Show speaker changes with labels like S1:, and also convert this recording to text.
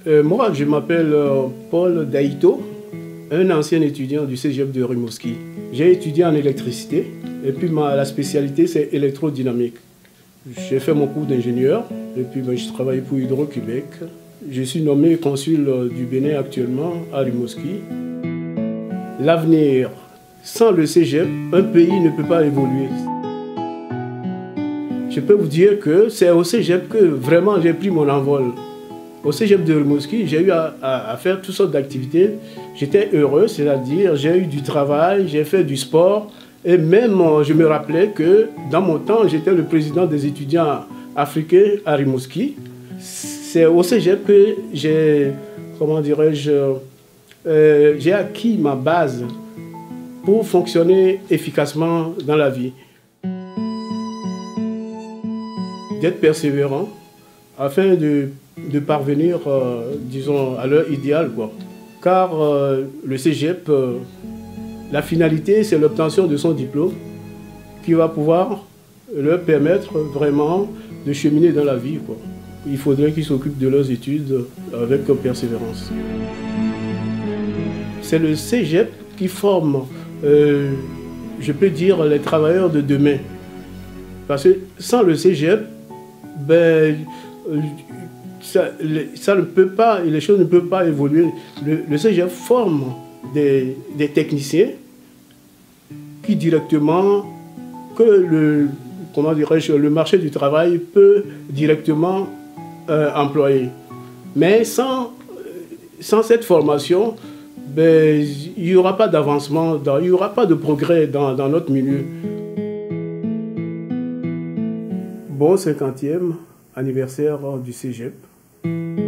S1: Moi, je m'appelle Paul Daïto, un ancien étudiant du Cégep de Rimouski. J'ai étudié en électricité et puis la spécialité c'est électrodynamique. J'ai fait mon cours d'ingénieur et puis je travaille pour Hydro-Québec. Je suis nommé consul du Bénin actuellement à Rimouski. L'avenir, sans le Cégep, un pays ne peut pas évoluer. Je peux vous dire que c'est au Cégep que vraiment j'ai pris mon envol. Au Cégep de Rimouski, j'ai eu à faire toutes sortes d'activités. J'étais heureux, c'est-à-dire j'ai eu du travail, j'ai fait du sport. Et même, je me rappelais que dans mon temps, j'étais le président des étudiants africains à Rimouski. C'est au Cégep que j'ai, comment dirais-je, j'ai acquis ma base pour fonctionner efficacement dans la vie. D'être persévérant afin de parvenir, disons, à l'heure idéale, quoi. Car le Cégep, la finalité, c'est l'obtention de son diplôme qui va pouvoir leur permettre vraiment de cheminer dans la vie, quoi. Il faudrait qu'ils s'occupent de leurs études avec persévérance. C'est le Cégep qui forme, je peux dire, les travailleurs de demain. Parce que sans le Cégep, ben, ça ne peut pas, les choses ne peuvent pas évoluer. Le Cégep forme des techniciens qui directement, que le marché du travail peut directement employer. Mais sans cette formation, ben, il n'y aura pas d'avancement, il n'y aura pas de progrès dans notre milieu. Bon 50e anniversaire du Cégep.